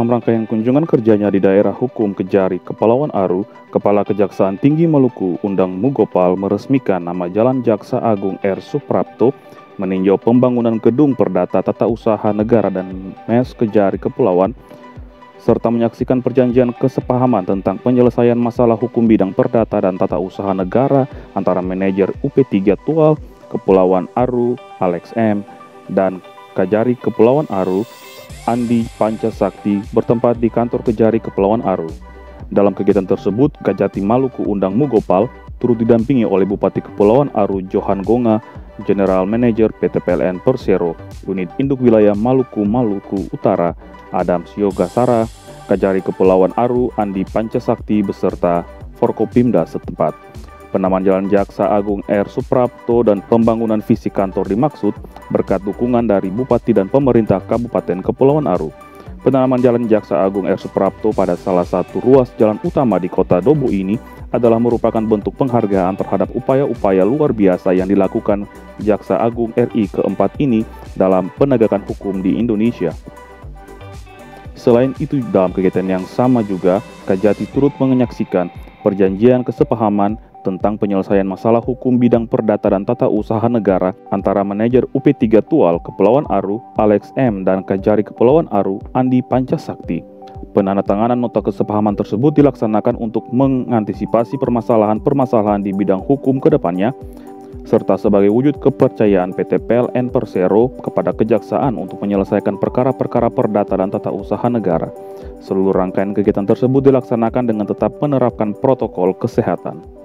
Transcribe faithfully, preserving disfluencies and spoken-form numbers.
Dalam rangkaian kunjungan kerjanya di daerah hukum Kejari, Kepulauan Aru, Kepala Kejaksaan Tinggi Maluku Undang Mugopal meresmikan nama Jalan Jaksa Agung R. Suprapto, meninjau pembangunan gedung Perdata Tata Usaha Negara dan M E S Kejari Kepulauan, serta menyaksikan perjanjian kesepahaman tentang penyelesaian masalah hukum bidang perdata dan tata usaha negara antara manajer U P tiga Tual Kepulauan Aru, Alex M., dan Kejari Kepulauan Aru, Andi Pancasakti, bertempat di kantor Kejari Kepulauan Aru. Dalam kegiatan tersebut, Kajati Maluku Undang Mugopal turut didampingi oleh Bupati Kepulauan Aru Johan Gonga, General Manager P T P L N Persero, Unit Induk Wilayah Maluku Maluku Utara, Adams Yogasara, Kejari Kepulauan Aru Andi Pancasakti beserta Forkopimda setempat. Penamaan Jalan Jaksa Agung R. Suprapto dan pembangunan fisik kantor dimaksud berkat dukungan dari Bupati dan pemerintah Kabupaten Kepulauan Aru. Penanaman Jalan Jaksa Agung R. Suprapto pada salah satu ruas jalan utama di Kota Dobo ini adalah merupakan bentuk penghargaan terhadap upaya-upaya luar biasa yang dilakukan Jaksa Agung R I keempat ini dalam penegakan hukum di Indonesia. Selain itu, dalam kegiatan yang sama juga, Kajati turut menyaksikan perjanjian kesepahaman tentang penyelesaian masalah hukum bidang perdata dan tata usaha negara antara manajer U P tiga Tual Kepulauan Aru, Alex M., dan Kejari Kepulauan Aru, Andi Pancasakti. Penandatanganan nota kesepahaman tersebut dilaksanakan untuk mengantisipasi permasalahan-permasalahan di bidang hukum ke depannya, serta sebagai wujud kepercayaan P T P L N Persero kepada Kejaksaan untuk menyelesaikan perkara-perkara perdata dan tata usaha negara. Seluruh rangkaian kegiatan tersebut dilaksanakan dengan tetap menerapkan protokol kesehatan.